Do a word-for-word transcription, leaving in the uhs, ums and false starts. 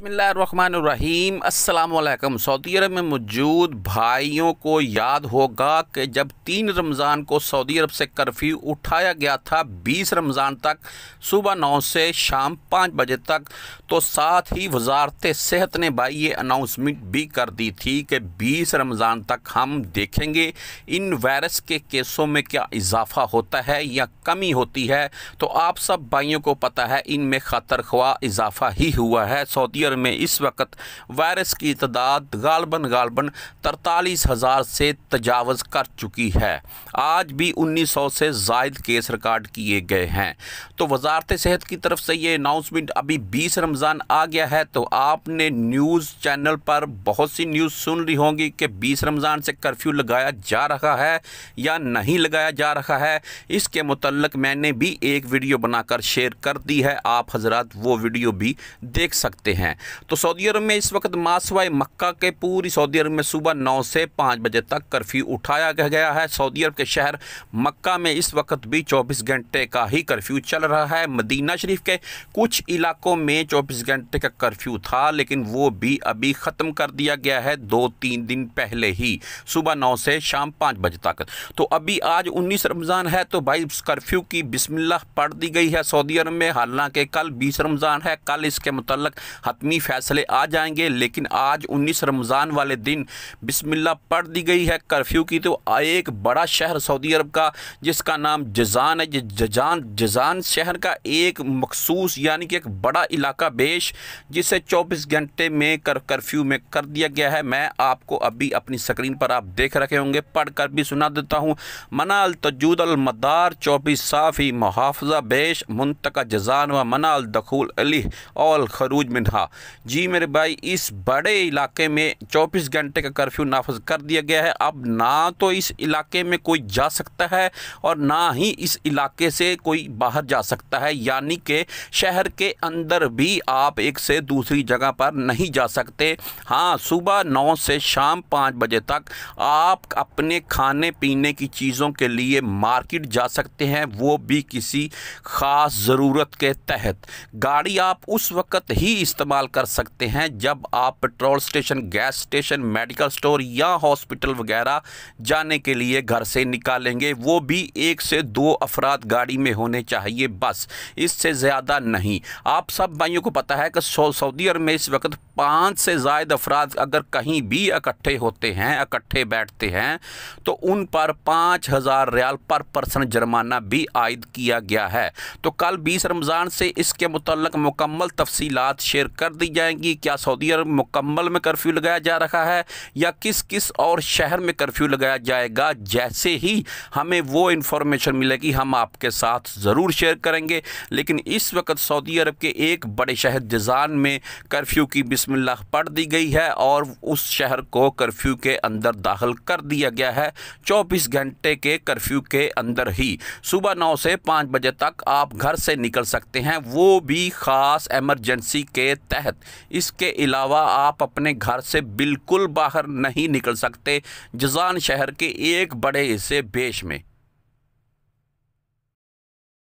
बिस्मिल्लाहिर्रहमानिर्रहीम अस्सलामुअलैकुम। सऊदी अरब में मौजूद भाइयों को याद होगा कि जब तीन रमज़ान को सऊदी अरब से कर्फ्यू उठाया गया था बीस रमज़ान तक सुबह नौ से शाम पाँच बजे तक, तो साथ ही वजारत सेहत ने भाई ये अनाउंसमेंट भी कर दी थी कि बीस रमज़ान तक हम देखेंगे इन वायरस के केसों में क्या इजाफ़ा होता है या कमी होती है। तो आप सब भाइयों को पता है इनमें ख़तर ख्वाह इजाफ़ा ही हुआ है। सऊदी अरब में इस वक्त वायरस की तादाद गालबन गालबन तरतालीस हज़ार से तजावज़ कर चुकी है। आज भी उन्नीस सौ से ज़ायद केस रिकॉर्ड किए गए हैं। तो वजारत सेहत की तरफ से ये अनाउंसमेंट अभी बीस रमज़ान आ गया है, तो आपने न्यूज़ चैनल पर बहुत सी न्यूज़ सुन रही होंगी कि बीस रमज़ान से कर्फ्यू लगाया जा रहा है या नहीं लगाया जा रहा है। इसके मुतल्लिक़ मैंने भी एक वीडियो बनाकर शेयर कर दी है, आप हजरात वो वीडियो भी देख सकते हैं। तो सऊदी अरब में इस वक्त मासवाए मक्का के पूरी सऊदी अरब में सुबह नौ से पाँच बजे तक कर्फ्यू उठाया गया है। सऊदी अरब के शहर मक्का में इस वक्त भी चौबीस घंटे का ही कर्फ्यू चल रहा है। मदीना शरीफ के कुछ इलाकों में चौबीस घंटे का कर्फ्यू था, लेकिन वो भी अभी ख़त्म कर दिया गया है दो तीन दिन पहले ही, सुबह नौ से शाम पाँच बजे तक। तो अभी आज उन्नीस रमज़ान है, तो भाई कर्फ्यू की बिस्मिल्लाह पढ़ दी गई है सऊदी अरब में। हालांकि कल बीस रमज़ान है, कल इसके मुतल्लिक़ हतमी फैसले आ जाएंगे, लेकिन आज उन्नीस रमज़ान वाले दिन बिस्मिल्लाह पढ़ दी गई है कर्फ्यू की। तो एक बड़ा शहर सऊदी अरब का जिसका नाम जजान है, जजान जजान शहर का एक मखसूस यानी कि एक बड़ा इलाका बेश जिसे चौबीस घंटे में कर कर्फ्यू में कर दिया गया है। मैं आपको अभी अपनी स्क्रीन पर आप देख रखे होंगे, पढ़ कर भी सुना देता हूँ। मना अल तजूद अल मदार चौबीस साफ़ी मुहाफ़ज़ा बेश मुंतका जजान व मना अल दखूल अली और खरूज मिनहा। जी मेरे भाई, इस बड़े इलाके में चौबीस घंटे का कर्फ्यू नाफज कर दिया गया है। अब ना तो इस इलाके में कोई जा सकता है और ना ही इस इलाके से कोई बाहर जा सकता है, यानी कि शहर के अंदर भी आप एक से दूसरी जगह पर नहीं जा सकते। हाँ, सुबह नौ से शाम पाँच बजे तक आप अपने खाने पीने की चीज़ों के लिए मार्केट जा सकते हैं, वो भी किसी ख़ास ज़रूरत के तहत। गाड़ी आप उस वक़्त ही इस्तेमाल कर सकते हैं जब आप petrol station, gas station, medical store या हॉस्पिटल वगैरह जाने के लिए घर से निकालेंगे। वो भी एक से दो अफराद गाड़ी में होने चाहिए, बस, इससे ज़्यादा नहीं। आप सब भाइयों को पता है कि सऊदी अरब में इस वक्त पाँच से ज़ायद अफराद अगर कहीं भी इकट्ठे होते हैं, इकट्ठे बैठते हैं, तो उन पर पाँच हज़ार रियाल पर पर्सन जुर्माना भी आयद किया गया है। तो कल बीस रमज़ान से इसके मुतल्लिक़ मुकम्मल तफसीलात शेयर कर दी जाएंगी। क्या सऊदी अरब मुकम्मल में कर्फ्यू लगाया जा रहा है या किस किस और शहर में कर्फ्यू लगाया जाएगा, जैसे ही हमें वो इन्फॉर्मेशन मिलेगी हम आपके साथ ज़रूर शेयर करेंगे। लेकिन इस वक्त सऊदी अरब के एक बड़े शहर जजान में कर्फ्यू की बिस्मिल्लाह पढ़ दी गई है और उस शहर को कर्फ्यू के अंदर दाखिल कर दिया गया है। चौबीस घंटे के कर्फ्यू के अंदर ही सुबह नौ से पाँच बजे तक आप घर से निकल सकते हैं, वो भी ख़ास एमरजेंसी के तहत। इसके अलावा आप अपने घर से बिल्कुल बाहर नहीं निकल सकते जजान शहर के एक बड़े हिस्से बेश में।